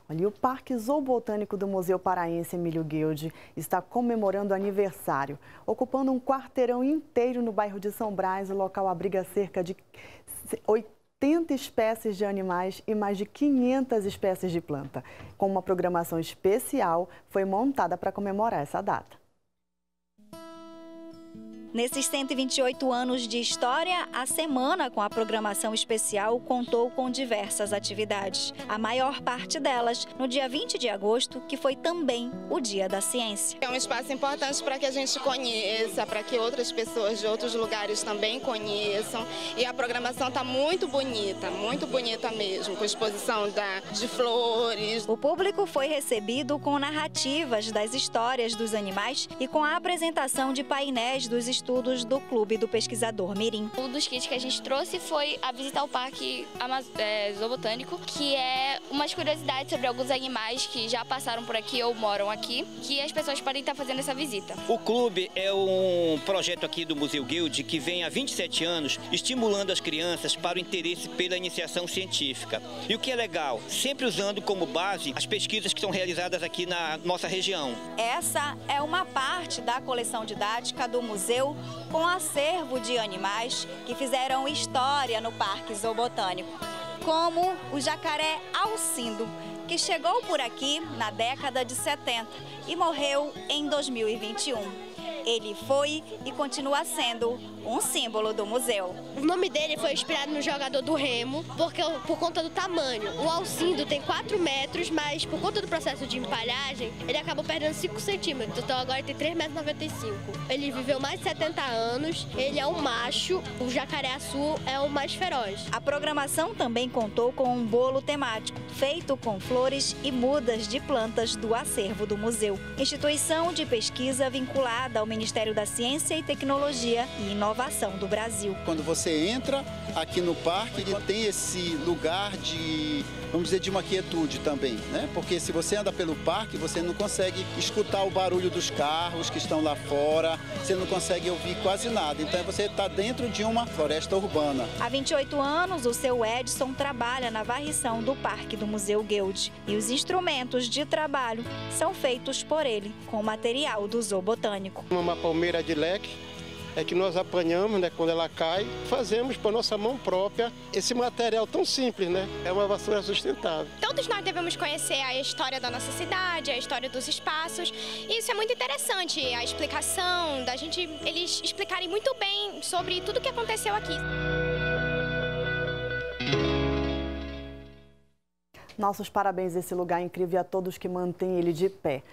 Olha, o Parque Zoobotânico do Museu Paraense Emílio Guild está comemorando aniversário. Ocupando um quarteirão inteiro no bairro de São Brás, o local abriga cerca de 80 espécies de animais e mais de 500 espécies de planta. Com uma programação especial, foi montada para comemorar essa data. Nesses 128 anos de história, a semana com a programação especial contou com diversas atividades. A maior parte delas no dia 20 de agosto, que foi também o Dia da Ciência. É um espaço importante para que a gente conheça, para que outras pessoas de outros lugares também conheçam. E a programação está muito bonita mesmo, com exposição de flores. O público foi recebido com narrativas das histórias dos animais e com a apresentação de painéis dos estudos do Clube do Pesquisador Mirim. Um dos kits que a gente trouxe foi a visita ao Parque Zoobotânico, que é umas curiosidades sobre alguns animais que já passaram por aqui ou moram aqui, que as pessoas podem estar fazendo essa visita. O clube é um projeto aqui do Museu Guild que vem há 27 anos estimulando as crianças para o interesse pela iniciação científica. E o que é legal, sempre usando como base as pesquisas que são realizadas aqui na nossa região. Essa é uma parte da coleção didática do museu com acervo de animais que fizeram história no Parque Zoobotânico, como o jacaré Alcindo, que chegou por aqui na década de 70 e morreu em 2021. Ele foi e continua sendo um símbolo do museu. O nome dele foi inspirado no jogador do Remo, por conta do tamanho. O Alcindo tem 4 metros, mas por conta do processo de empalhagem, ele acabou perdendo 5 centímetros, então agora ele tem 3,95 metros. Ele viveu mais de 70 anos, ele é um macho, o jacaré-açu é o mais feroz. A programação também contou com um bolo temático, feito com flores e mudas de plantas do acervo do museu. Instituição de pesquisa vinculada ao Ministério da Ciência e Tecnologia e Inovação do Brasil. Quando você entra aqui no parque, ele tem esse lugar de, vamos dizer, de uma quietude também, né? Porque se você anda pelo parque, você não consegue escutar o barulho dos carros que estão lá fora, você não consegue ouvir quase nada. Então você está dentro de uma floresta urbana. Há 28 anos, o seu Edson trabalha na varrição do Parque do Museu Guild. E os instrumentos de trabalho são feitos por ele, com material do Zoobotânico. Uma palmeira de leque é que nós apanhamos, né, quando ela cai, fazemos por nossa mão própria esse material tão simples, né? É uma vassoura sustentável. Todos nós devemos conhecer a história da nossa cidade, a história dos espaços. E isso é muito interessante, a explicação da gente, eles explicarem muito bem sobre tudo o que aconteceu aqui. Nossos parabéns a esse lugar incrível e a todos que mantêm ele de pé.